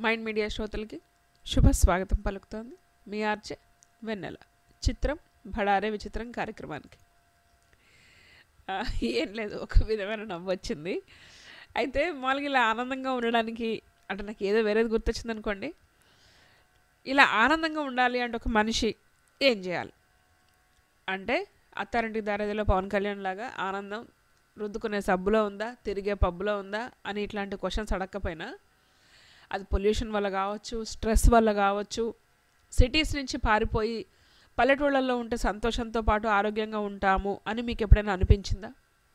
Mind media శ్రోతలకి శుభ స్వాగతం పలుకుతోంది మీ ఆర్జే వెన్నెల. చిత్రం భడారే విచిత్రం కార్యక్రమానికి. ఏం లేదు, ఒక విధమైన నవ్వు వచ్చింది. అయితే మామూలుగా ఇలా ఆనందంగా ఉండడానికి అంటే నాకు ఏదో వేరేది గుర్తొచ్చింది అనుకోండి. ఇలా ఆనందంగా ఉండాలి అంటే ఒక మనిషి ఏం చేయాలి అంటే, అత్తారింటికి దారేదిలో పవన్ కళ్యాణ్ లాగా ఆనందం రుద్దుకునే సబ్బులో ఉందా, తిరిగే పబ్బులో ఉందా అని ఇట్లాంటి క్వశ్చన్స్ అడగకపోయినా, అది పొల్యూషన్ వల్ల కావచ్చు, స్ట్రెస్ వల్ల కావచ్చు, సిటీస్ నుంచి పారిపోయి పల్లెటూళ్ళల్లో ఉంటే సంతోషంతో పాటు ఆరోగ్యంగా ఉంటాము అని మీకు ఎప్పుడైనా అనిపించిందా?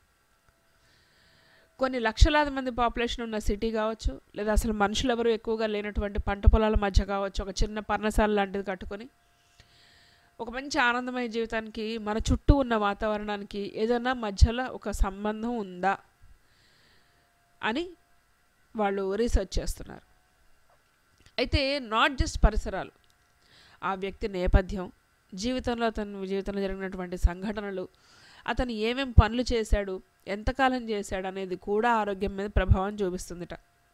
కొన్ని లక్షలాది మంది పాపులేషన్ ఉన్న సిటీ కావచ్చు, లేదా అసలు మనుషులు ఎవరు ఎక్కువగా లేనటువంటి పంట పొలాల మధ్య కావచ్చు, ఒక చిన్న పర్ణశాల లాంటిది కట్టుకొని ఒక మంచి ఆనందమయ జీవితానికి మన చుట్టూ ఉన్న వాతావరణానికి ఏదైనా మధ్యలో ఒక సంబంధం ఉందా అని వాళ్ళు రీసెర్చ్ చేస్తున్నారు. అయితే నాట్ జస్ట్ పరిసరాలు, ఆ వ్యక్తి నేపథ్యం, అతని జీవితంలో జరిగినటువంటి సంఘటనలు, అతను ఏమేం పనులు చేశాడు, ఎంతకాలం చేశాడు అనేది కూడా ఆరోగ్యం మీద ప్రభావం చూపిస్తుందిట.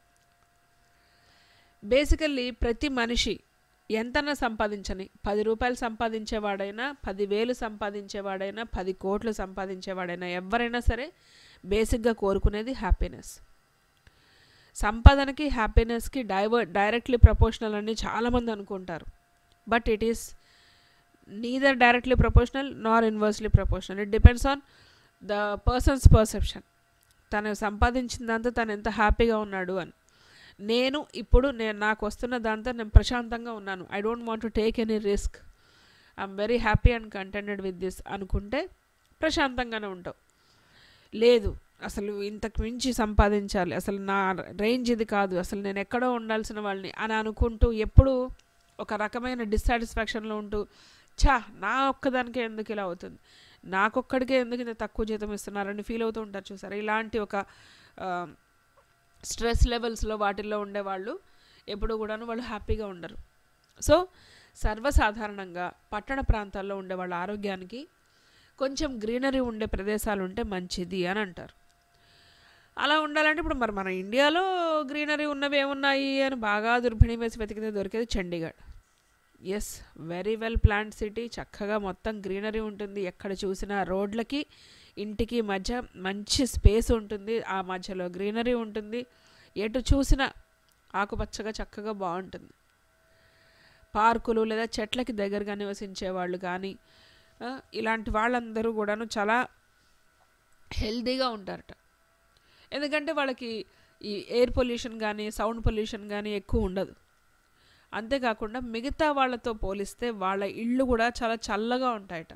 బేసికల్లీ ప్రతి మనిషి ఎంతన్నా సంపాదించని, 10 రూపాయలు సంపాదించేవాడైనా, 10,000 సంపాదించేవాడైనా, 10 కోట్లు సంపాదించేవాడైనా, ఎవరైనా సరే బేసిక్గా కోరుకునేది హ్యాపీనెస్. సంపాదనకి హ్యాపీనెస్కి డైరెక్ట్లీ ప్రపోర్షనల్ అని చాలామంది అనుకుంటారు. But it is neither directly proportional nor inversely proportional. It depends on the person's perception. తను సంపాదించిందంతా తను ఎంత హ్యాపీగా ఉన్నాడు అని. నాకు వస్తున్న దాంతో నేను ప్రశాంతంగా ఉన్నాను, I don't want to take any risk, I'm very happy and contented with this అనుకుంటే ప్రశాంతంగానే ఉంటావు. లేదు, అసలు ఇంతకు మించి సంపాదించాలి, అసలు నా రేంజ్ ఇది కాదు, అసలు నేను ఎక్కడో ఉండాల్సిన వాళ్ళని అని అనుకుంటూ ఎప్పుడూ ఒక రకమైన డిస్సాటిస్ఫాక్షన్లో ఉంటూ, నా ఒక్కదానికే ఎందుకు ఇలా అవుతుంది, నాకొక్కడికే ఎందుకు ఇంత తక్కువ జీతం ఇస్తున్నారని ఫీల్ అవుతూ ఉంటారు చూసారు. ఇలాంటి ఒక స్ట్రెస్ లెవెల్స్లో వాటిల్లో ఉండేవాళ్ళు ఎప్పుడు కూడాను వాళ్ళు హ్యాపీగా ఉండరు. సో సర్వసాధారణంగా పట్టణ ప్రాంతాల్లో ఉండే వాళ్ళ ఆరోగ్యానికి కొంచెం గ్రీనరీ ఉండే ప్రదేశాలు ఉంటే మంచిది అని అంటారు. అలా ఉండాలంటే ఇప్పుడు మన ఇండియాలో గ్రీనరీ ఉన్నవి ఏమున్నాయి అని బాగా దుర్భిణి వేసి వెతికితే దొరికేది Chandigarh. Yes, very well planned city, చక్కగా మొత్తం గ్రీనరీ ఉంటుంది. ఎక్కడ చూసినా రోడ్లకి ఇంటికి మధ్య మంచి స్పేస్ ఉంటుంది, ఆ మధ్యలో గ్రీనరీ ఉంటుంది, ఎటు చూసినా ఆకుపచ్చగా చక్కగా బాగుంటుంది. పార్కులు లేదా చెట్లకి దగ్గరగా నివసించే వాళ్ళు కానీ ఇలాంటి వాళ్ళందరూ కూడాను చాలా హెల్తీగా ఉంటారట. ఎందుకంటే వాళ్ళకి ఈ ఎయిర్ పొల్యూషన్ కానీ సౌండ్ పొల్యూషన్ కానీ ఎక్కువ ఉండదు. అంతేకాకుండా మిగతా వాళ్ళతో పోలిస్తే వాళ్ళ ఇళ్ళు కూడా చాలా చల్లగా ఉంటాయట.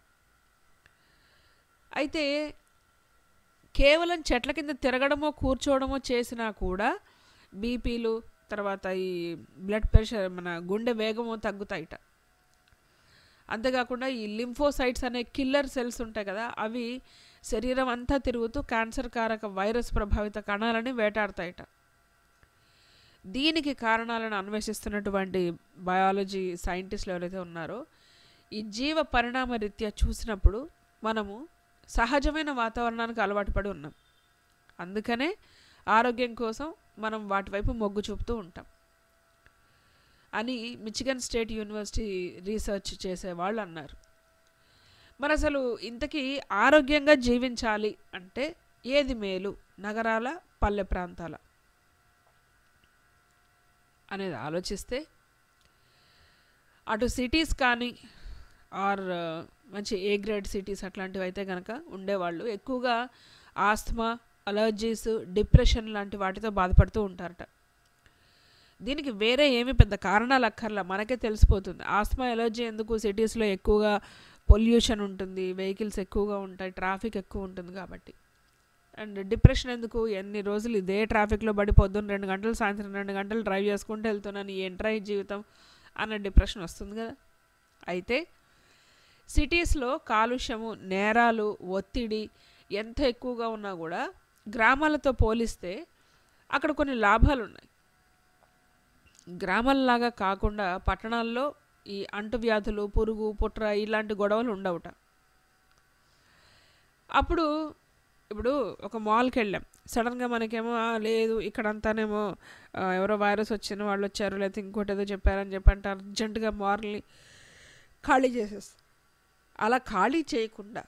అయితే కేవలం చెట్ల కింద తిరగడమో కూర్చోవడమో చేసినా కూడా బీపీలు, తర్వాత ఈ బ్లడ్ ప్రెషర్, మన గుండె వేగము తగ్గుతాయిట. అంతేకాకుండా ఈ లింఫోసైట్స్ అనే కిల్లర్ సెల్స్ ఉంటాయి కదా, అవి శరీరం అంతా తిరుగుతూ క్యాన్సర్ కారక వైరస్ ప్రభావిత కణాలని వేటాడతాయిట. దీనికి కారణాలను అన్వేషిస్తున్నటువంటి బయాలజీ సైంటిస్టులు ఎవరైతే ఉన్నారో, ఈ జీవ పరిణామ రీత్యా చూసినప్పుడు మనము సహజమైన వాతావరణానికి అలవాటు పడి ఉన్నాం. అందుకనే ఆరోగ్యం కోసం మనం వాటి వైపు మొగ్గు చూపుతూ ఉంటాం అని మిచిగన్ స్టేట్ యూనివర్సిటీ రీసెర్చ్ చేసేవాళ్ళు అన్నారు. మరి అసలు ఇంతకీ ఆరోగ్యంగా జీవించాలి అంటే ఏది మేలు, నగరాల పల్లె ప్రాంతాల అనేది ఆలోచిస్తే, అటు సిటీస్ కానీ ఆర్ మంచి ఏ గ్రేడ్ సిటీస్ అట్లాంటివి అయితే కనుక ఉండేవాళ్ళు ఎక్కువగా ఆస్థమా, అలర్జీస్, డిప్రెషన్ లాంటి వాటితో బాధపడుతూ ఉంటారట. దీనికి వేరే ఏమి పెద్ద కారణాలు అక్కర్లా, మనకే తెలిసిపోతుంది. ఆస్థమా, ఎలర్జీ ఎందుకు, సిటీస్లో ఎక్కువగా పొల్యూషన్ ఉంటుంది, వెహికల్స్ ఎక్కువగా ఉంటాయి, ట్రాఫిక్ ఎక్కువ ఉంటుంది కాబట్టి. అండ్ డిప్రెషన్ ఎందుకు, ఎన్ని రోజులు ఇదే ట్రాఫిక్లో పడి పొద్దున్న 2 గంటలు సాయంత్రం 2 గంటలు డ్రైవ్ చేసుకుంటూ వెళ్తున్నాను, ఏంట్రా ఈ జీవితం అన్న డిప్రెషన్ వస్తుంది కదా. అయితే సిటీస్లో కాలుష్యము, నేరాలు, ఒత్తిడి ఎంత ఎక్కువగా ఉన్నా కూడా గ్రామాలతో పోలిస్తే అక్కడ కొన్ని లాభాలు ఉన్నాయి. గ్రామాలలాగా కాకుండా పట్టణాల్లో ఈ అంటువ్యాధులు, పురుగు, పుట్ర ఇలాంటి గొడవలు ఉండవుట. అప్పుడు ఇప్పుడు ఒక మాల్కి వెళ్ళాం, సడన్గా మనకేమో లేదు ఇక్కడంతానేమో ఎవరో వైరస్ వచ్చిన వాళ్ళు వచ్చారు లేకపోతే ఇంకోటి ఏదో చెప్పారని చెప్పంటే అర్జెంటుగా మాల్ని ఖాళీ చేసేస్తాం. అలా ఖాళీ చేయకుండా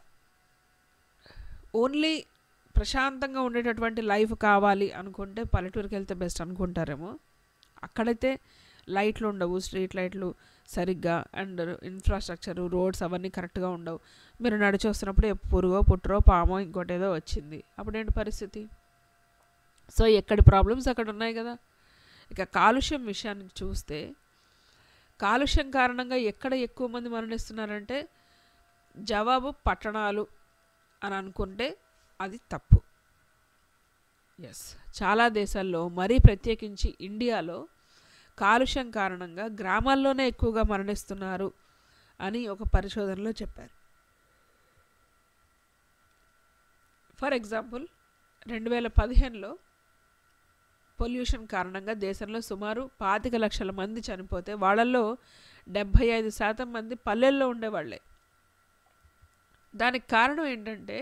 ఓన్లీ ప్రశాంతంగా ఉండేటటువంటి లైఫ్ కావాలి అనుకుంటే పల్లెటూరుకి వెళ్తే బెస్ట్ అనుకుంటారేమో. అక్కడైతే లైట్లు ఉండవు, స్ట్రీట్ లైట్లు సరిగ్గా, అండ్ ఇన్ఫ్రాస్ట్రక్చరు రోడ్స్ అవన్నీ కరెక్ట్గా ఉండవు. మీరు నడిచి వస్తున్నప్పుడు పురుగో పుట్టరో పామో ఇంకోటి ఏదో వచ్చింది, అప్పుడేంటి పరిస్థితి? సో ఎక్కడి ప్రాబ్లమ్స్ అక్కడ ఉన్నాయి కదా. ఇక కాలుష్యం విషయానికి చూస్తే కాలుష్యం కారణంగా ఎక్కడ ఎక్కువ మంది మరణిస్తున్నారంటే జవాబు పట్టణాలు అని అనుకుంటే అది తప్పు. ఎస్, చాలా దేశాల్లో మరీ ప్రత్యేకించి ఇండియాలో కాలుష్యం కారణంగా గ్రామాల్లోనే ఎక్కువగా మరణిస్తున్నారు అని ఒక పరిశోధనలో చెప్పారు. ఫర్ ఎగ్జాంపుల్ 2015లో పొల్యూషన్ కారణంగా దేశంలో సుమారు 25 లక్షల మంది చనిపోతే వాళ్ళల్లో 75% మంది పల్లెల్లో ఉండేవాళ్ళే. దానికి కారణం ఏంటంటే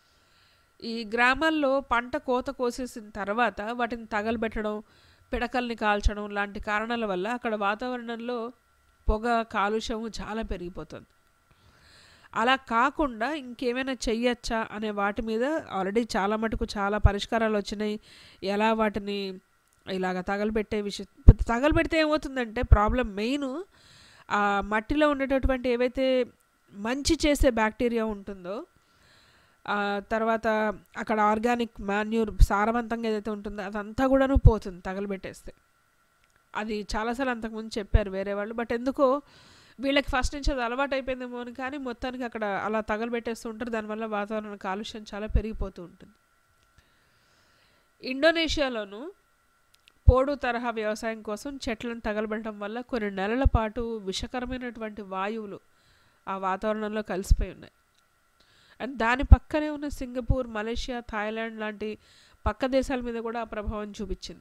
ఈ గ్రామాల్లో పంట కోత కోసేసిన తర్వాత వాటిని తగలబెట్టడం, పిడకల్ని కాల్చడం లాంటి కారణాల వల్ల అక్కడ వాతావరణంలో పొగ కాలుష్యము చాలా పెరిగిపోతుంది. అలా కాకుండా ఇంకేమైనా చెయ్యొచ్చా అనే వాటి మీద ఆల్రెడీ చాలా మటుకు చాలా పరిష్కారాలు వచ్చినాయి. ఎలా వాటిని ఇలాగ తగలబెట్టే విషయం, తగలబెడితే ఏమవుతుందంటే ప్రాబ్లం మెయిన్ ఆ మట్టిలో ఉండేటటువంటి ఏవైతే మంచి చేసే బ్యాక్టీరియా ఉంటుందో, తర్వాత అక్కడ ఆర్గానిక్ మాన్యూర్ సారవంతంగా ఏదైతే ఉంటుందో అదంతా కూడాను పోతుంది తగలబెట్టేస్తే. అది చాలాసార్లు అంతకుముందు చెప్పారు వేరే వాళ్ళు, బట్ ఎందుకో వీళ్ళకి ఫస్ట్ నుంచి అది అలవాటు అయిపోయిందేమో అని. కానీ మొత్తానికి అక్కడ అలా తగలబెట్టేస్తూ ఉంటారు, దానివల్ల వాతావరణ కాలుష్యం చాలా పెరిగిపోతూ ఉంటుంది. ఇండోనేషియాలోను పోడు తరహా వ్యవసాయం కోసం చెట్లను తగలబెట్టడం వల్ల కొన్ని నెలల పాటు విషకరమైనటువంటి వాయువులు ఆ వాతావరణంలో కలిసిపోయి ఉన్నాయి. అండ్ దాని పక్కనే ఉన్న సింగపూర్, మలేషియా, థాయిలాండ్ లాంటి పక్క దేశాల మీద కూడా ఆ ప్రభావం చూపించింది.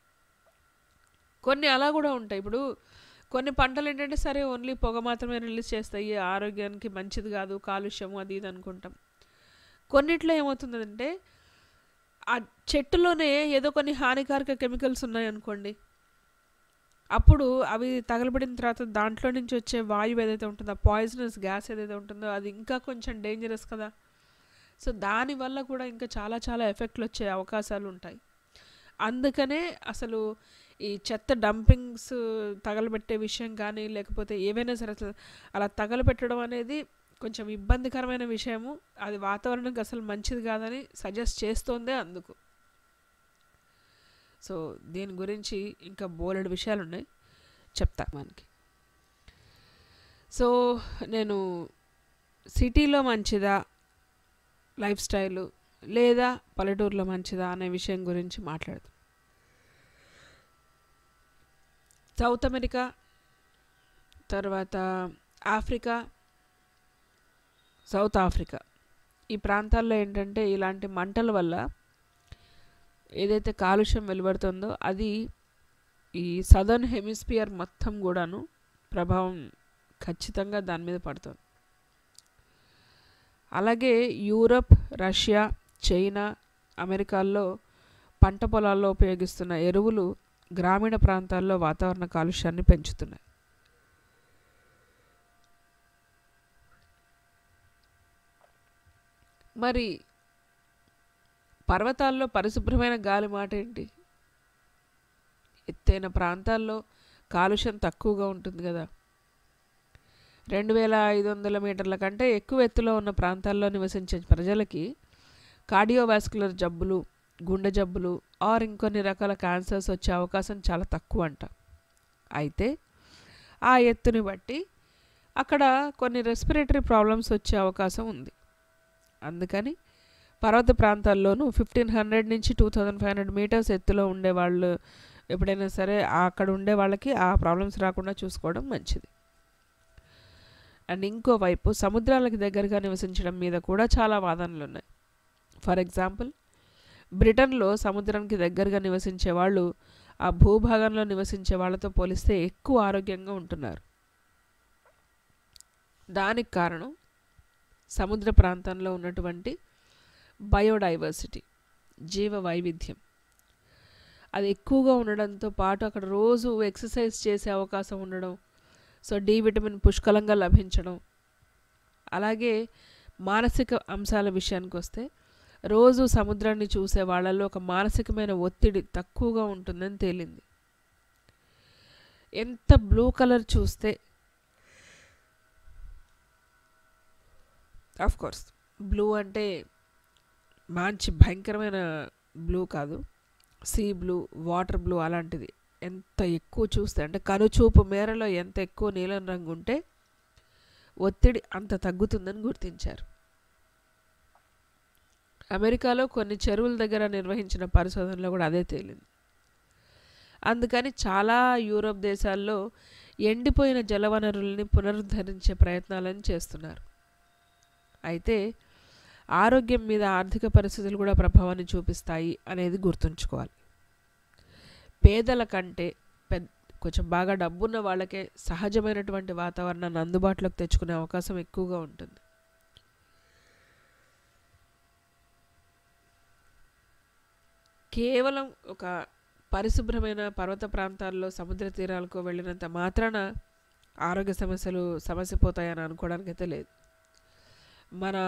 కొన్ని అలా కూడా ఉంటాయి. ఇప్పుడు కొన్ని పంటలు ఏంటంటే సరే ఓన్లీ పొగ మాత్రమే రిలీజ్ చేస్తాయి, ఆరోగ్యానికి మంచిది కాదు, కాలుష్యము అది ఇది అనుకుంటాం. కొన్నిట్లో ఏమవుతుందంటే ఆ చెట్టులోనే ఏదో కొన్ని హానికారక కెమికల్స్ ఉన్నాయనుకోండి, అప్పుడు అవి తగలబడిన తర్వాత దాంట్లో నుంచి వచ్చే వాయువు ఏదైతే ఉంటుందో, ఆ పాయిజనస్ గ్యాస్ ఏదైతే ఉంటుందో అది ఇంకా కొంచెం డేంజరస్ కదా. సో దానివల్ల కూడా ఇంకా చాలా చాలా ఎఫెక్ట్లు వచ్చే అవకాశాలు ఉంటాయి. అందుకనే అసలు ఈ చెత్త డంపింగ్స్ తగలబెట్టే విషయం కానీ లేకపోతే ఏవైనా సరే అలా తగలబెట్టడం అనేది కొంచెం ఇబ్బందికరమైన విషయము. అది వాతావరణానికి అసలు మంచిది కాదని సజెస్ట్ చేస్తోందే అందుకు. సో దీని గురించి ఇంకా బోలెడు విషయాలు ఉన్నాయి, చెప్తా మనకి. సో నేను సిటీలో మంచిదా లైఫ్ స్టైలు లేదా పల్లెటూరులో మంచిదా అనే విషయం గురించి మాట్లాడదాం. సౌత్ అమెరికా, తర్వాత ఆఫ్రికా, సౌత్ ఆఫ్రికా ఈ ప్రాంతాల్లో ఏంటంటే ఇలాంటి మంటల వల్ల ఏదైతే కాలుష్యం వెలువడుతుందో అది ఈ సదర్న్ హెమిస్ఫియర్ మొత్తం కూడాను ప్రభావం ఖచ్చితంగా దాని మీద పడుతుంది. అలాగే యూరప్, రష్యా, చైనా, అమెరికాల్లో పంట పొలాల్లో ఉపయోగిస్తున్న ఎరువులు గ్రామీణ ప్రాంతాల్లో వాతావరణ కాలుష్యాన్ని పెంచుతున్నాయి. మరి పర్వతాల్లో పరిశుభ్రమైన గాలి మాట ఏంటి? ఎత్తైన ప్రాంతాల్లో కాలుష్యం తక్కువగా ఉంటుంది కదా. 2500 మీటర్ల కంటే ఎక్కువ ఎత్తులో ఉన్న ప్రాంతాల్లో నివసించే ప్రజలకి కార్డియోవాస్కులర్ జబ్బులు, గుండె జబ్బులు ఆర్ ఇంకొన్ని రకాల క్యాన్సర్స్ వచ్చే అవకాశం చాలా తక్కువ అంట. అయితే ఆ ఎత్తుని బట్టి అక్కడ కొన్ని రెస్పిరేటరీ ప్రాబ్లమ్స్ వచ్చే అవకాశం ఉంది. అందుకని పర్వత ప్రాంతాల్లోనూ 1500 నుంచి 2500 మీటర్స్ ఎత్తులో ఉండేవాళ్ళు ఎప్పుడైనా సరే అక్కడ ఉండే వాళ్ళకి ఆ ప్రాబ్లమ్స్ రాకుండా చూసుకోవడం మంచిది. అండ్ ఇంకోవైపు సముద్రాలకు దగ్గరగా నివసించడం మీద కూడా చాలా వాదనలు ఉన్నాయి. ఫర్ ఎగ్జాంపుల్ బ్రిటన్లో సముద్రానికి దగ్గరగా నివసించే వాళ్ళు ఆ భూభాగంలో నివసించే వాళ్ళతో పోలిస్తే ఎక్కువ ఆరోగ్యంగా ఉంటున్నారు. దానికి కారణం సముద్ర ప్రాంతంలో ఉన్నటువంటి బయోడైవర్సిటీ, జీవ వైవిధ్యం అది ఎక్కువగా ఉండడంతో పాటు అక్కడ రోజు ఎక్సర్సైజ్ చేసే అవకాశం ఉండడం, సో డి విటమిన్ పుష్కలంగా లభించడం, అలాగే మానసిక అంశాల విషయానికి వస్తే రోజు సముద్రాన్ని చూసే వాళ్ళల్లో ఒక మానసికమైన ఒత్తిడి తక్కువగా ఉంటుందని తేలింది. ఎంత బ్లూ కలర్ చూస్తే, ఆఫ్ కోర్స్ బ్లూ అంటే మంచి భయంకరమైన బ్లూ కాదు, సీ బ్లూ, వాటర్ బ్లూ అలాంటిది. ఎంత ఎక్కువ చూస్తే అంటే కనుచూపు మేరలో ఎంత ఎక్కువ నీలం రంగు ఉంటే ఒత్తిడి అంత తగ్గుతుందని గుర్తించారు. అమెరికాలో కొన్ని చెరువుల దగ్గర నిర్వహించిన పరిశోధనలో కూడా అదే తేలింది. అందుకని చాలా యూరోప్ దేశాల్లో ఎండిపోయిన జలవనరుల్ని పునరుద్ధరించే ప్రయత్నాలను చేస్తున్నారు. అయితే ఆరోగ్యం మీద ఆర్థిక పరిస్థితులు కూడా ప్రభావాన్ని చూపిస్తాయి అనేది గుర్తుంచుకోవాలి. పేదల కంటే కొంచెం బాగా డబ్బున్న వాళ్ళకే సహజమైనటువంటి వాతావరణాన్ని అందుబాటులోకి తెచ్చుకునే అవకాశం ఎక్కువగా ఉంటుంది. కేవలం ఒక పరిశుభ్రమైన పర్వత ప్రాంతాల్లో సముద్ర తీరాలకు వెళ్ళినంత మాత్రాన ఆరోగ్య సమస్యలు సమసిపోతాయని అనుకోవడానికి అయితే లేదు. మన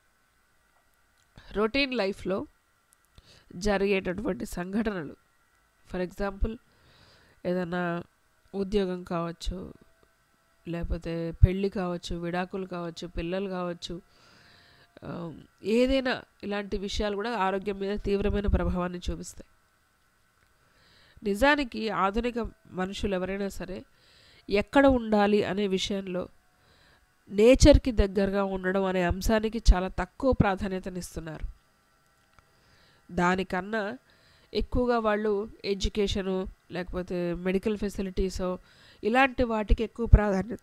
రొటీన్ లైఫ్లో జరిగేటటువంటి సంఘటనలు, ఫర్ ఎగ్జాంపుల్ ఏదైనా ఉద్యోగం కావచ్చు, లేకపోతే పెళ్ళి కావచ్చు, విడాకులు కావచ్చు, పిల్లలు కావచ్చు, ఏదైనా ఇలాంటి విషయాలు కూడా ఆరోగ్యం మీద తీవ్రమైన ప్రభావాన్ని చూపిస్తాయి. నిజానికి ఆధునిక మనుషులు ఎవరైనా సరే ఎక్కడ ఉండాలి అనే విషయంలో నేచర్కి దగ్గరగా ఉండడం అనే అంశానికి చాలా తక్కువ ప్రాధాన్యతనిస్తున్నారు. దానికన్నా ఎక్కువగా వాళ్ళు ఎడ్యుకేషను లేకపోతే మెడికల్ ఫెసిలిటీసో ఇలాంటి వాటికి ఎక్కువ ప్రాధాన్యత.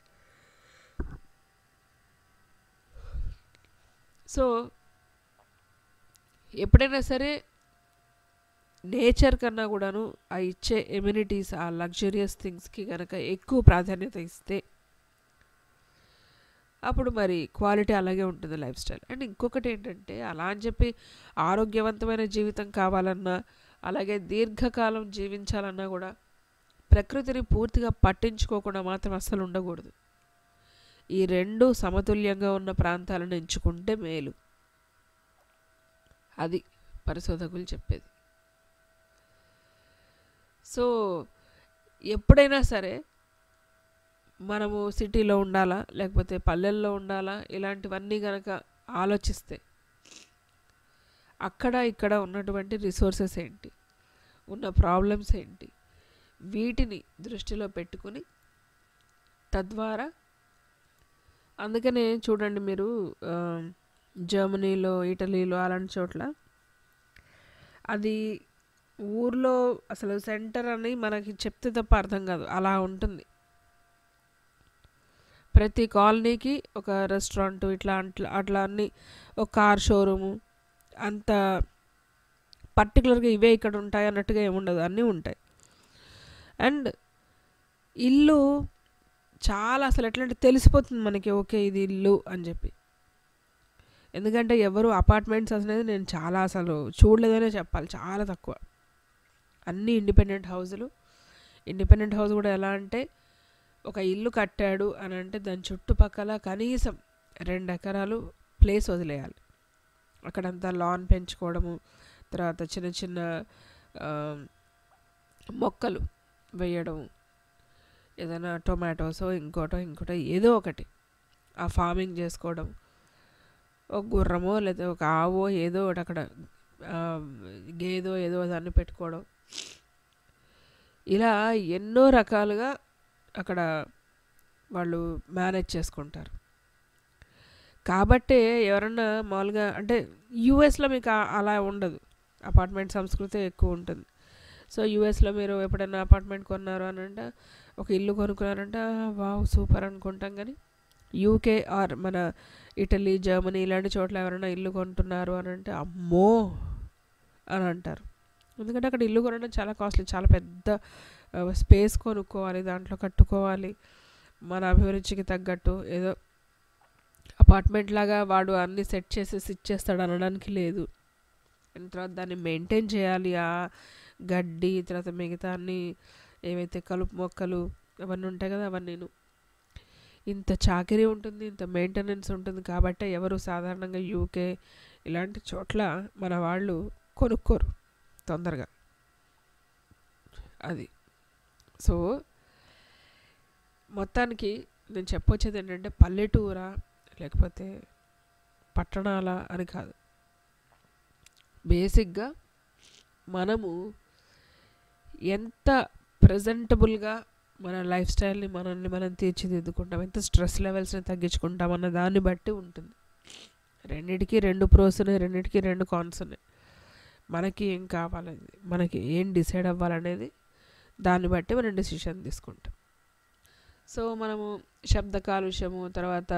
సో ఎప్పుడైనా సరే నేచర్ కన్నా కూడాను ఆ ఇచ్చే ఎమ్యూనిటీస్, ఆ లగ్జరియస్ థింగ్స్కి కనుక ఎక్కువ ప్రాధాన్యత ఇస్తే అప్పుడు మరి క్వాలిటీ అలాగే ఉంటుంది లైఫ్ స్టైల్. అండ్ ఇంకొకటి ఏంటంటే, అలా అని చెప్పి ఆరోగ్యవంతమైన జీవితం కావాలన్నా అలాగే దీర్ఘకాలం జీవించాలన్నా కూడా ప్రకృతిని పూర్తిగా పట్టించుకోకుండా మాత్రం అస్సలు ఉండకూడదు. ఈ రెండు సమతుల్యంగా ఉన్న ప్రాంతాలను ఎంచుకుంటే మేలు. అది పరిశోధకులు చెప్పేది. సో ఎప్పుడైనా సరే మనము సిటీలో ఉండాలా లేకపోతే పల్లెల్లో ఉండాలా ఇలాంటివన్నీ కనుక ఆలోచిస్తే అక్కడ ఇక్కడ ఉన్నటువంటి రిసోర్సెస్ ఏంటి, ఉన్న ప్రాబ్లమ్స్ ఏంటి, వీటిని దృష్టిలో పెట్టుకుని తద్వారా, అందుకనే చూడండి మీరు జర్మనీలో, ఇటలీలో అలాంటి చోట్ల అది ఊర్లో అసలు సెంటర్ అని మనకి చెప్తే తప్ప అర్థం కాదు, అలా ఉంటుంది. ప్రతి కాలనీకి ఒక రెస్టారెంట్, ఇట్లా అట్లా అన్ని, ఒక కార్ షోరూము, అంత పర్టికులర్గా ఇవే ఇక్కడ ఉంటాయి అన్నట్టుగా ఏముండదు, అన్నీ ఉంటాయి. అండ్ ఇల్లు చాలా అసలు ఎట్లా అంటే తెలిసిపోతుంది మనకి, ఓకే ఇది ఇల్లు అని చెప్పి. ఎందుకంటే ఎవరు అపార్ట్మెంట్స్ అనేది నేను చాలా అసలు చూడలేదనే చెప్పాలి, చాలా తక్కువ. అన్నీ ఇండిపెండెంట్ హౌజులు. ఇండిపెండెంట్ హౌస్ కూడా ఎలా అంటే ఒక ఇల్లు కట్టాడు అని అంటే దాని చుట్టుపక్కల కనీసం 2 ఎకరాలు ప్లేస్ వదిలేయాలి. అక్కడంతా లాన్ పెంచుకోవడము, తర్వాత చిన్న చిన్న మొక్కలు వేయడం, ఏదైనా టొమాటోసో ఇంకోటో ఏదో ఒకటి ఆ ఫార్మింగ్ చేసుకోవడం, ఒక గుర్రమో లేదా ఒక ఆవో ఏదో ఒకటి అక్కడ గేదో ఏదో దాన్ని పెట్టుకోవడం, ఇలా ఎన్నో రకాలుగా అక్కడ వాళ్ళు మేనేజ్ చేసుకుంటారు. కాబట్టే ఎవరన్నా మామూలుగా అంటే యూఎస్లో మీకు అలా ఉండదు, అపార్ట్మెంట్ సంస్కృతి ఎక్కువ ఉంటుంది. సో యూఎస్లో మీరు ఎప్పుడైనా అపార్ట్మెంట్ కొన్నారు అని అంటే, ఒక ఇల్లు కొనుక్కున్నారంటే వావ్ సూపర్ అనుకుంటాం. కానీ యూకే ఆర్ మన ఇటలీ, జర్మనీ ఇలాంటి చోట్ల ఎవరైనా ఇల్లు కొంటున్నారు అని అంటే అమ్మో అని అంటారు. ఎందుకంటే అక్కడ ఇల్లు కొనడం చాలా కాస్ట్లీ, చాలా పెద్ద స్పేస్ కొనుక్కోవాలి, దాంట్లో కట్టుకోవాలి, మన అభిరుచికి తగ్గట్టు ఏదో అపార్ట్మెంట్ లాగా వాడు అన్ని సెట్ చేసేసి ఇచ్చేస్తాడు అనడానికి లేదు. అండ్ తర్వాత దాన్ని మెయింటైన్ చేయాలి. ఆ గడ్డి తర్వాత మిగతా అన్ని ఏవైతే కలుపు మొక్కలు అవన్నీ ఉంటాయి కదా, అవన్నీను ఇంత చాకిరీ ఉంటుంది, ఇంత మెయింటెనెన్స్ ఉంటుంది. కాబట్టి ఎవరు సాధారణంగా యూకే ఇలాంటి చోట్ల మన వాళ్ళు కొనుక్కోరు తొందరగా. అది సో మొత్తానికి నేను చెప్పొచ్చేది ఏంటంటే పల్లెటూరా లేకపోతే పట్టణాల అని కాదు, బేసిక్గా మనము ఎంత ప్రజెంటబుల్గా మన లైఫ్ స్టైల్ని మనల్ని మనం తీర్చిదిద్దుకుంటాం, ఎంత స్ట్రెస్ లెవెల్స్ని తగ్గించుకుంటాం అన్న దాన్ని బట్టి ఉంటుంది. రెండిటికి 2 ప్రోస్ ఉన్నాయి, రెండిటికి 2 కాన్స్ ఉన్నాయి. మనకి ఏం కావాలనేది, మనకి ఏం డిసైడ్ అవ్వాలనేది దాన్ని బట్టి మనం డెసిషన్ తీసుకుంటాం. సో మనము శబ్ద కాలుష్యము, తర్వాత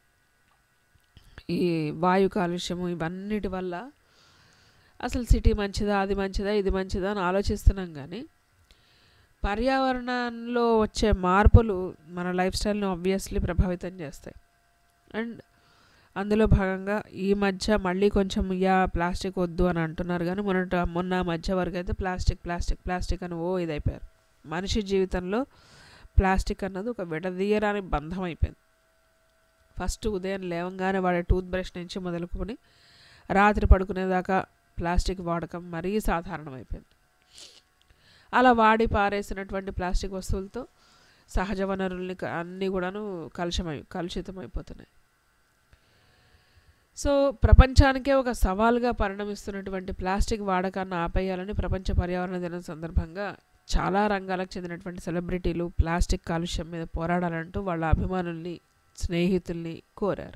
ఈ వాయు కాలుష్యము, ఇవన్నిటి వల్ల అసలు సిటీ మంచిదా, అది మంచిదా, ఇది మంచిదా అని ఆలోచిస్తున్నాం. కానీ పర్యావరణంలో వచ్చే మార్పులు మన లైఫ్ స్టైల్ని ఆబ్వియస్లీ ప్రభావితం చేస్తాయి. అండ్ అందులో భాగంగా ఈ మధ్య మళ్ళీ కొంచెం ప్లాస్టిక్ వద్దు అని అంటున్నారు. కానీ మొన్న మధ్య వరకు అయితే ప్లాస్టిక్ ప్లాస్టిక్ ప్లాస్టిక్ అని ఇదైపోయారు. మనిషి జీవితంలో ప్లాస్టిక్ అన్నది ఒక విడదీయరాని బంధం అయిపోయింది. ఫస్ట్ ఉదయం లేవంగానే వాడే టూత్ బ్రష్ నుంచి మొదలుకొని రాత్రి పడుకునేదాకా ప్లాస్టిక్ వాడకం మరీ సాధారణమైపోయింది. అలా వాడి పారేసినటువంటి ప్లాస్టిక్ వస్తువులతో సహజ వనరుల్ని అన్నీ కూడాను కలుషితమైపోతున్నాయి. సో ప్రపంచానికే ఒక సవాల్గా పరిణమిస్తున్నటువంటి ప్లాస్టిక్ వాడకాన్ని ఆపేయాలని ప్రపంచ పర్యావరణ దినం సందర్భంగా చాలా రంగాలకు చెందినటువంటి సెలబ్రిటీలు ప్లాస్టిక్ కాలుష్యం మీద పోరాడాలంటూ వాళ్ళ అభిమానుల్ని, స్నేహితుల్ని కోరారు.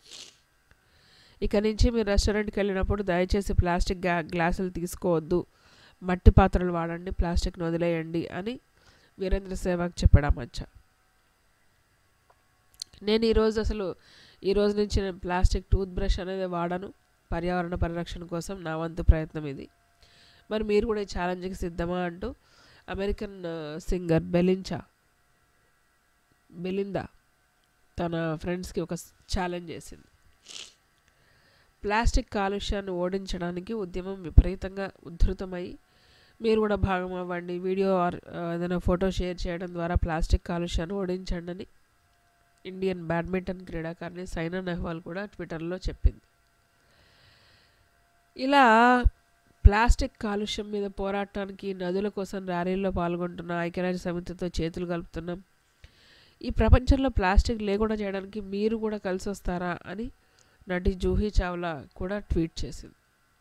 ఇక నుంచి మీరు రెస్టారెంట్కి వెళ్ళినప్పుడు దయచేసి ప్లాస్టిక్ గ్లాసులు తీసుకోవద్దు, మట్టి పాత్రలు వాడండి, ప్లాస్టిక్ను వదిలేయండి అని వీరేంద్ర సేవాగ్ చెప్పాడు ఆ మధ్య. నేను ఈరోజు నుంచి నేను ప్లాస్టిక్ టూత్ బ్రష్ అనేది వాడను. పర్యావరణ పరిరక్షణ కోసం నా వంతు ప్రయత్నం ఇది. మరి మీరు కూడా ఈ ఛాలెంజ్కి సిద్ధమా అంటూ అమెరికన్ సింగర్ బెలిందా తన ఫ్రెండ్స్కి ఒక ఛాలెంజ్ చేసింది. ప్లాస్టిక్ కాలుష్యాన్ని ఓడించడానికి ఉద్యమం విపరీతంగా ఉధృతమై మీరు కూడా భాగం అవ్వండి, వీడియో ఏదైనా ఫోటో షేర్ చేయడం ద్వారా ప్లాస్టిక్ కాలుష్యాన్ని ఓడించండి అని ఇండియన్ బ్యాడ్మింటన్ క్రీడాకారిణి సైనా నెహ్వాల్ కూడా ట్విట్టర్లో చెప్పింది. ఇలా ప్లాస్టిక్ కాలుష్యం మీద పోరాటానికి నదుల కోసం ర్యాలీల్లో పాల్గొంటున్న, ఐక్యరాజ్య సమితితో చేతులు కలుపుతున్నాం, ఈ ప్రపంచంలో ప్లాస్టిక్ లేకుండా చేయడానికి మీరు కూడా కలిసి వస్తారా అని నటి జూహీ చావ్లా కూడా ట్వీట్ చేసింది.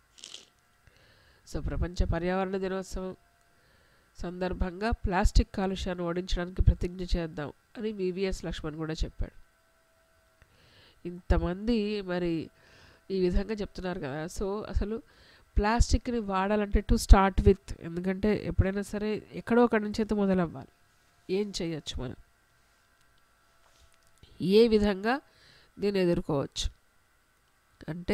సో ప్రపంచ పర్యావరణ దినోత్సవం సందర్భంగా ప్లాస్టిక్ కాలుష్యాన్ని ఓడించడానికి ప్రతిజ్ఞ చేద్దాం అని వివిఎస్ లక్ష్మణ్ కూడా చెప్పాడు. ఇంతమంది మరి ఈ విధంగా చెప్తున్నారు కదా. సో అసలు ప్లాస్టిక్ని వాడాలంటే టు స్టార్ట్ విత్, ఎందుకంటే ఎప్పుడైనా సరే ఎక్కడో ఒకటి నుంచి అయితే మొదలవ్వాలి. ఏం చేయొచ్చు మనం, ఏ విధంగా దీన్ని ఎదుర్కోవచ్చు అంటే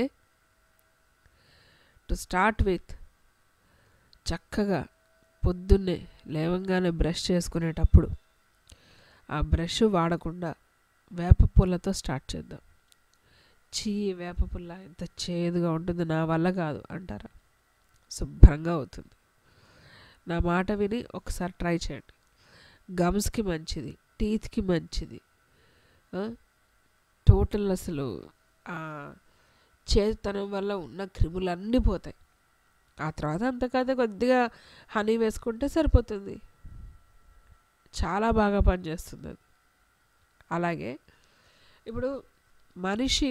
టు స్టార్ట్ విత్ చక్కగా పొద్దున్నే లేవంగానే బ్రష్ చేసుకునేటప్పుడు ఆ బ్రష్ వాడకుండా వేప పుల్లతో స్టార్ట్ చేద్దాం. వేప పుల్ల ఎంత చేదుగా ఉంటుంది, నా వల్ల కాదు అంటారా? శుభ్రంగా అవుతుంది. నా మాట విని ఒకసారి ట్రై చేయండి. గమ్స్కి మంచిది, టీత్కి మంచిది, టోటల్ అసలు చేదుతనం వల్ల ఉన్న క్రిములన్నీ పోతాయి. ఆ తర్వాత అంతకైతే కొద్దిగా హనీ వేసుకుంటే సరిపోతుంది, చాలా బాగా పనిచేస్తుంది అది. అలాగే ఇప్పుడు మనిషి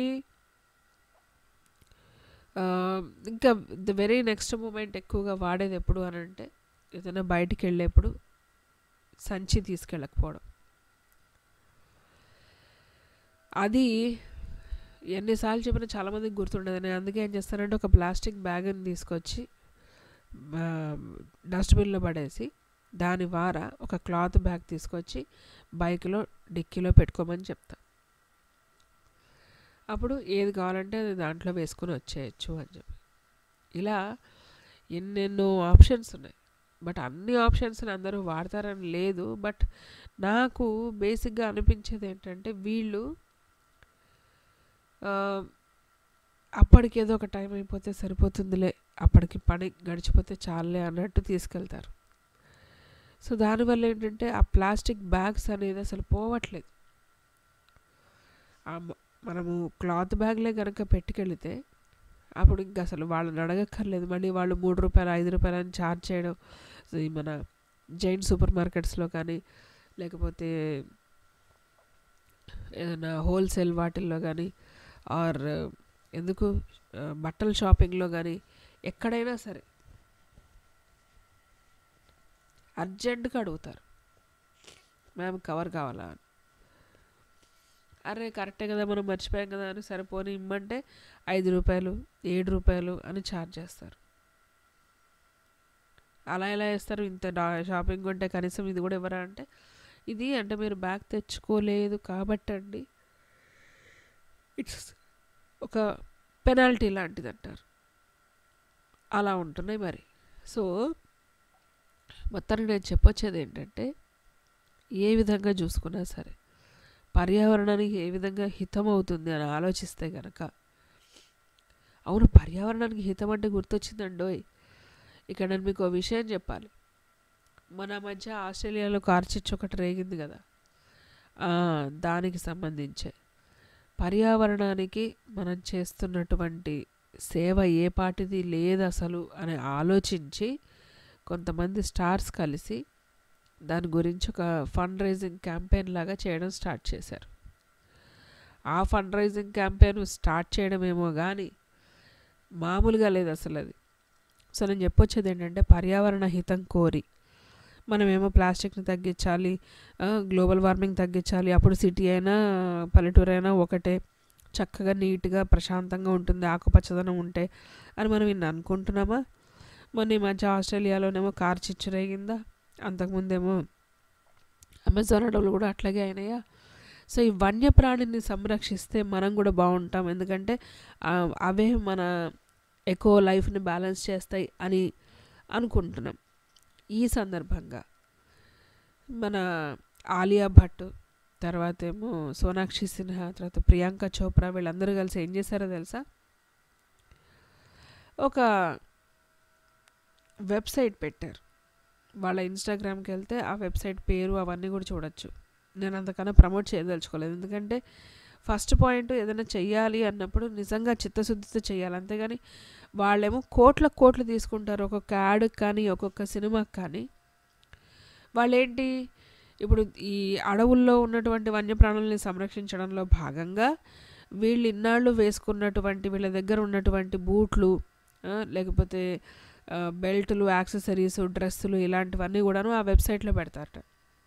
ఇంకా ద వెరీ నెక్స్ట్ మూమెంట్ ఎక్కువగా వాడేది ఎప్పుడు అని అంటే ఏదైనా బయటికి వెళ్ళేప్పుడు సంచి తీసుకెళ్ళకపోవడం. అది ఎన్నిసార్లు చెప్పినా చాలామందికి గుర్తుండదు. నేను అందుకే ఏం చేస్తానంటే ఒక ప్లాస్టిక్ బ్యాగ్ని తీసుకొచ్చి డస్ట్బిన్లో పడేసి దాని వార ఒక క్లాత్ బ్యాగ్ తీసుకొచ్చి బైక్లో డిక్కీలో పెట్టుకోమని చెప్తా. అప్పుడు ఏది కావాలంటే అది దాంట్లో వేసుకొని వచ్చేయచ్చు అని చెప్పి. ఇలా ఎన్నెన్నో ఆప్షన్స్ ఉన్నాయి. బట్ అన్ని ఆప్షన్స్ని అందరూ వాడతారని లేదు. బట్ నాకు బేసిక్గా అనిపించేది ఏంటంటే వీళ్ళు అప్పటికి ఏదో ఒక టైం అయిపోతే సరిపోతుందిలే, అప్పటికి పని గడిచిపోతే చాలులే అన్నట్టు తీసుకెళ్తారు. సో దానివల్ల ఏంటంటే ఆ ప్లాస్టిక్ బ్యాగ్స్ అనేది అసలు పోవట్లేదు. మనము క్లాత్ బ్యాగ్లే కనుక పెట్టుకెళితే అప్పుడు ఇంకా అసలు వాళ్ళని అడగక్కర్లేదు, మళ్ళీ వాళ్ళు ₹3 ₹5 అని ఛార్జ్ చేయడం. ఈ మన జైన్ సూపర్ మార్కెట్స్లో కానీ లేకపోతే ఏదైనా హోల్సేల్ వాటిల్లో కానీ ఆర్ ఎందుకు బట్టల షాపింగ్లో కానీ ఎక్కడైనా సరే అర్జెంటుగా అడుగుతారు, మ్యామ్ కవర్ కావాలా అని. అరే కరెక్టే కదా, మనం మర్చిపోయాం కదా అని సరిపోని ఇమ్మంటే ₹5 ₹7 అని ఛార్జ్ చేస్తారు. అలా ఎలా వేస్తారు, ఇంత షాపింగ్ కొంటే కనీసం ఇది కూడా ఇవ్వరా అంటే, ఇది అంటే మీరు బ్యాగ్ తెచ్చుకోలేదు కాబట్టి అండి, ఇట్స్ ఒక పెనాల్టీ లాంటిది అంటారు. అలా ఉంటున్నాయి మరి. సో మొత్తానికి నేను చెప్పొచ్చేది ఏంటంటే, ఏ విధంగా చూసుకున్నా సరే పర్యావరణానికి ఏ విధంగా హితం అవుతుంది అని ఆలోచిస్తే కనుక, అవును పర్యావరణానికి హితం అంటే గుర్తొచ్చిందండోయ్, ఇక్కడ నేను మీకు ఒక విషయం చెప్పాలి. మన మధ్య ఆస్ట్రేలియాలో కార్చిచ్చు ఒకటి రేగింది కదా, దానికి సంబంధించే పర్యావరణానికి మనం చేస్తున్నటువంటి సేవ ఏ పాటిది లేదు అసలు అని ఆలోచించి కొంతమంది స్టార్స్ కలిసి దాని గురించి ఒక ఫండ్ రైజింగ్ క్యాంపెయిన్ లాగా చేయడం స్టార్ట్ చేశారు. ఆ ఫండ్ రైజింగ్ క్యాంపెయిన్ స్టార్ట్ చేయడమేమో కానీ మామూలుగా లేదు అసలు అది. సో నేను చెప్పొచ్చేది ఏంటంటే, పర్యావరణ హితం కోరి మనమేమో ప్లాస్టిక్ని తగ్గించాలి, గ్లోబల్ వార్మింగ్ తగ్గించాలి, అప్పుడు సిటీ అయినా పల్లెటూరు అయినా ఒకటే, చక్కగా నీట్గా ప్రశాంతంగా ఉంటుంది ఆకుపచ్చదనం ఉంటే అని మనం ఇన్ని అనుకుంటున్నామా? మొన్న ఈ మధ్య ఆస్ట్రేలియాలోనేమో కార్చిచ్చు రేగిందా, అంతకుముందేమో అమెజాన్ అడవులు కూడా అట్లాగే అయినాయా? సో ఈ వన్యప్రాణిని సంరక్షిస్తే మనం కూడా బాగుంటాం, ఎందుకంటే అవే మన ఎకో లైఫ్ని బ్యాలెన్స్ చేస్తాయి అని అనుకుంటున్నాం. ఈ సందర్భంగా మన ఆలియా భట్, తర్వాత ఏమో సోనాక్షి సిన్హా, తర్వాత ప్రియాంక చోప్రా వీళ్ళందరూ కలిసి ఏం చేశారో తెలుసా? ఒక వెబ్సైట్ పెట్టారు. వాళ్ళ ఇన్స్టాగ్రామ్కి వెళ్తే ఆ వెబ్సైట్ పేరు అవన్నీ కూడా చూడొచ్చు. నేను అంతకన్నా ప్రమోట్ చేయదలుచుకోలేదు, ఎందుకంటే ఫస్ట్ పాయింట్ ఏదైనా చెయ్యాలి అన్నప్పుడు నిజంగా చిత్తశుద్ధితో చేయాలి. అంతేగాని వాళ్ళేమో కోట్లు తీసుకుంటారు ఒక్కొక్క యాడ్కి కానీ ఒక్కొక్క సినిమాకి కానీ. వాళ్ళేంటి, ఇప్పుడు ఈ అడవుల్లో ఉన్నటువంటి వన్యప్రాణుల్ని సంరక్షించడంలో భాగంగా వీళ్ళు ఇన్నాళ్ళు వేసుకున్నటువంటి వీళ్ళ దగ్గర ఉన్నటువంటి బూట్లు, లేకపోతే బెల్టులు, యాక్సెసరీస్, డ్రెస్సులు ఇలాంటివన్నీ కూడాను ఆ వెబ్సైట్లో పెడతారట.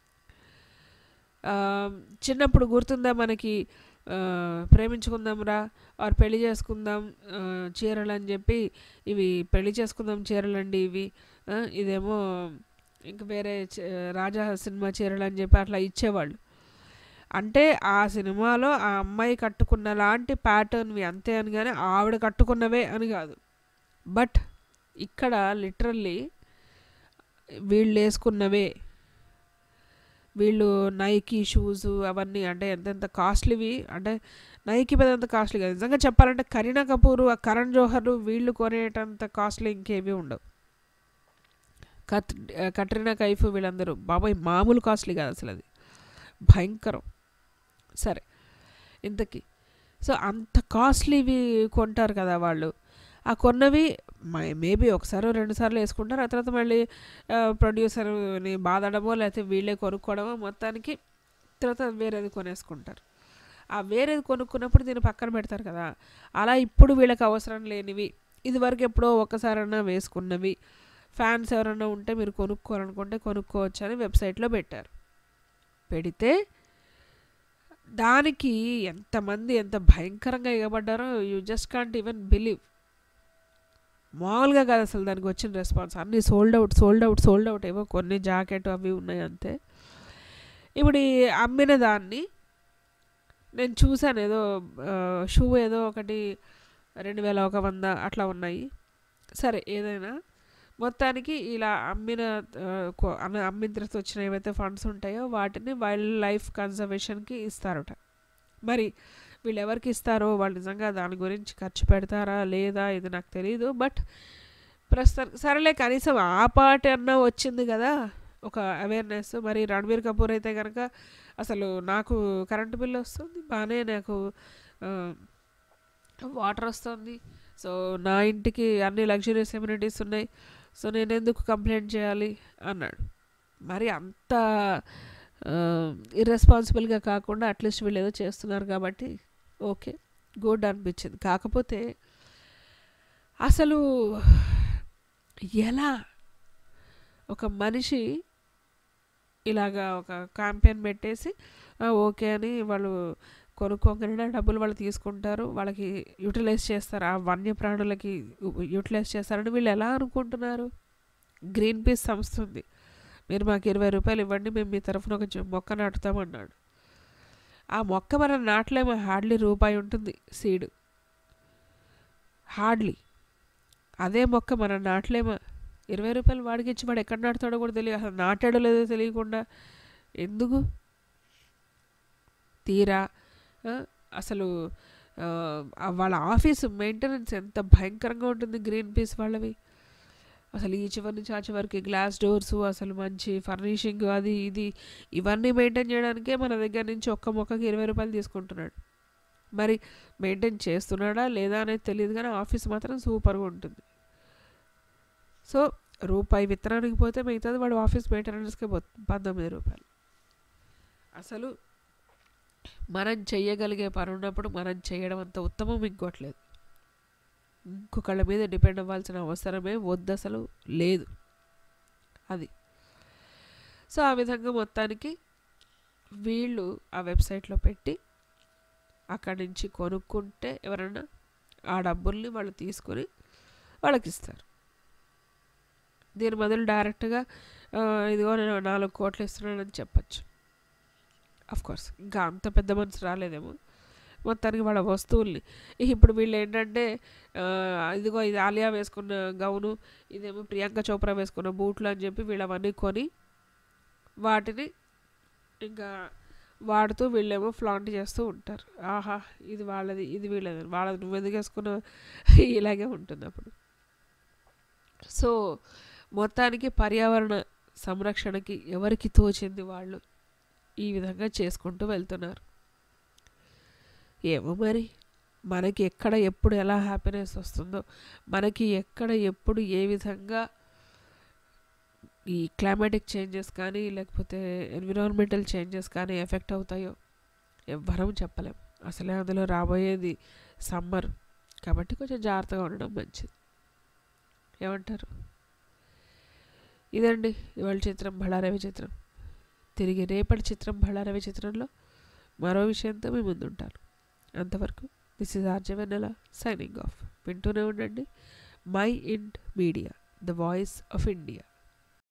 చిన్నప్పుడు గుర్తుందా మనకి, ప్రేమించుకుందాం రా ఆర్ పెళ్లి చేసుకుందాం చీరలు అని చెప్పి, ఇవి పెళ్లి చేసుకుందాం చీరలండి ఇవి, ఇదేమో ఇంక వేరే రాజా సినిమా చీరలు అని చెప్పి అట్లా ఇచ్చేవాళ్ళు. అంటే ఆ సినిమాలో ఆ అమ్మాయి కట్టుకున్న లాంటి ప్యాటర్న్వి అంతే అని, కానీ ఆవిడ కట్టుకున్నవే అని కాదు. బట్ ఇక్కడ లిటరల్లీ వీళ్ళు వేసుకున్నవే, వీళ్ళు నైకీ షూస్ అవన్నీ అంటే ఎంతెంత కాస్ట్లీవి, అంటే నైకీ పెద్దంత కాస్ట్లీ కాదు. నిజంగా చెప్పాలంటే కరీనా కపూర్, కరణ్ జోహర్ వీళ్ళు కొనేటంత కాస్ట్లీ ఇంకేమీ ఉండవు. కట్రీనా కైఫ్ వీళ్ళందరూ బాబాయ్ మామూలు కాస్ట్లీ కాదు అసలు, అది భయంకరం. సరే ఇంతకీ సో అంత కాస్ట్లీవి కొంటారు కదా వాళ్ళు. ఆ కొన్నవి మేబీ ఒకసారి 2 సార్లు వేసుకుంటారు, ఆ తర్వాత మళ్ళీ ప్రొడ్యూసర్ని బాధడమో లేకపోతే వీళ్ళే కొనుక్కోవడమో, మొత్తానికి తర్వాత వేరేది కొనేసుకుంటారు. ఆ వేరేది కొనుక్కున్నప్పుడు దీన్ని పక్కన పెడతారు కదా. అలా ఇప్పుడు వీళ్ళకి అవసరం లేనివి, ఇదివరకు ఎప్పుడో ఒకసారైనా వేసుకున్నవి, ఫ్యాన్స్ ఎవరైనా ఉంటే మీరు కొనుక్కోవాలనుకుంటే కొనుక్కోవచ్చు అని వెబ్సైట్లో పెట్టారు. పెడితే దానికి ఎంతమంది ఎంత భయంకరంగా ఎగబడ్డారో you just can't even believe. మామూలుగా కాదు అసలు దానికి వచ్చిన రెస్పాన్స్. అన్నీ సోల్డ్ అవుట్ ఏవో కొన్ని జాకెట్ అవి ఉన్నాయి అంతే. ఇప్పుడు ఈ అమ్మిన దాన్ని నేను చూశాను, ఏదో షూ ఏదో ఒకటి 2100 అట్లా ఉన్నాయి. సరే ఏదైనా మొత్తానికి ఇలా అమ్మిన తర్వాత వచ్చిన ఏవైతే ఫండ్స్ ఉంటాయో వాటిని వైల్డ్ లైఫ్ కన్జర్వేషన్కి ఇస్తారట. మరి వీళ్ళు ఎవరికి ఇస్తారో వాళ్ళు నిజంగా దాని గురించి ఖర్చు పెడతారా లేదా ఇది నాకు తెలియదు. బట్ ప్రస్తుతం సరేలే కనీసం ఆ పాట అన్నా వచ్చింది కదా ఒక అవేర్నెస్. మరి రణబీర్ కపూర్ అయితే కనుక అసలు నాకు కరెంటు బిల్లు వస్తుంది బాగానే, నాకు వాటర్ వస్తుంది, సో నా ఇంటికి అన్ని లగ్జరీస్ ఎమ్యూనిటీస్ ఉన్నాయి, సో నేను ఎందుకు కంప్లైంట్ చేయాలి అన్నాడు. మరి అంత ఇర్రెస్పాన్సిబుల్గా కాకుండా అట్లీస్ట్ వీళ్ళు ఏదో చేస్తున్నారు కాబట్టి ఓకే గుడ్ అనిపించింది. కాకపోతే అసలు ఎలా ఒక మనిషి ఇలాగా ఒక క్యాంపెయిన్ పెట్టేసి ఓకే అని వాళ్ళు కొనుక్కోగానే డబ్బులు వాళ్ళు తీసుకుంటారు, వాళ్ళకి యూటిలైజ్ చేస్తారు, ఆ వన్యప్రాణులకి యూటిలైజ్ చేస్తారని వీళ్ళు ఎలా అనుకుంటున్నారు? గ్రీన్ పీస్ సంస్థ ఉంది, మీరు మాకు 20 రూపాయలు ఇవ్వండి మేము మీ తరఫున ఒక మొక్క నాటుతామన్నాడు. ఆ మొక్క మనం నాటలేమో, హార్డ్లీ రూపాయి ఉంటుంది సీడ్, హార్డ్లీ. అదే మొక్క మనం నాటలేమా? 20 రూపాయలు వాడికి ఇచ్చి వాడు ఎక్కడ నాటుతాడో కూడా తెలియదు, అసలు నాటాడో లేదో తెలియకుండా ఎందుకు? తీరా అసలు వాళ్ళ ఆఫీసు మెయింటెనెన్స్ ఎంత భయంకరంగా ఉంటుంది గ్రీన్ పీస్ వాళ్ళవి. అసలు ఈ చివరి నుంచి ఆ చివరికి గ్లాస్ డోర్సు, అసలు మంచి ఫర్నిషింగ్, అది ఇది ఇవన్నీ మెయింటైన్ చేయడానికే మన దగ్గర నుంచి ఒక్క మొక్కకి 20 రూపాయలు తీసుకుంటున్నాడు. మరి మెయింటైన్ చేస్తున్నాడా లేదా అనేది తెలియదు, కానీ ఆఫీస్ మాత్రం సూపర్గా ఉంటుంది. సో రూపాయి విత్తనానికి పోతే మిగతాది వాడు ఆఫీస్ మెయింటెనెన్స్కే 19 రూపాయలు. అసలు మనం చెయ్యగలిగే పని ఉన్నప్పుడు మనం చేయడం అంత ఉత్తమం ఇంకోట్లేదు. ఇంకొకళ్ళ మీద డిపెండ్ అవ్వాల్సిన అవసరమే వద్దు, అసలు లేదు అది. సో ఆ విధంగా మొత్తానికి వీళ్ళు ఆ వెబ్సైట్లో పెట్టి అక్కడి నుంచి కొనుక్కుంటే ఎవరైనా ఆ డబ్బుల్ని వాళ్ళు తీసుకొని వాళ్ళకి ఇస్తారు. దీని బదులు డైరెక్ట్గా ఇదిగో నేను 4 కోట్లు ఇస్తున్నానని చెప్పచ్చు. అఫ్కోర్స్ ఇంకా అంత పెద్ద మనసు రాలేదేమో. మొత్తానికి వాళ్ళ వస్తువుల్ని ఇప్పుడు వీళ్ళు ఏంటంటే ఇదిగో ఇది ఆలియా వేసుకున్న గౌను, ఇదేమో ప్రియాంక చోప్రా వేసుకున్న బూట్లు అని చెప్పి వీళ్ళు అవన్నీ కొని వాటిని ఇంకా వాడుతూ వీళ్ళేమో ఫ్లాంట్ చేస్తూ ఉంటారు. ఆహా ఇది వాళ్ళది, ఇది వీళ్ళది, వాళ్ళది నువ్వు ఎందుకు వేసుకున్న ఇలాగే ఉంటుంది అప్పుడు. సో మొత్తానికి పర్యావరణ సంరక్షణకి ఎవరికి తోచింది వాళ్ళు ఈ విధంగా చేసుకుంటూ వెళ్తున్నారు. ఏమో మరి మనకి ఎక్కడ ఎప్పుడు ఎలా హ్యాపీనెస్ వస్తుందో, మనకి ఎక్కడ ఎప్పుడు ఏ విధంగా ఈ క్లైమాటిక్ చేంజెస్ కానీ లేకపోతే ఎన్విరాన్మెంటల్ చేంజెస్ కానీ ఎఫెక్ట్ అవుతాయో ఎవ్వరం చెప్పలేం. అసలే అందులో రాబోయేది సమ్మర్ కాబట్టి కొంచెం జాగ్రత్తగా ఉండడం మంచిది. ఏమంటారు? ఇదండి ఇవాళ చిత్రం బళ్ళారవి చిత్రం. తిరిగి రేపటి చిత్రం బళ్ళారవి చిత్రంలో మరో విషయంతో మీ ముందుంటాను. అంతవరకు this is RJ Vennela signing off. వింటూనే ఉండండి My Ind Media, the voice of India.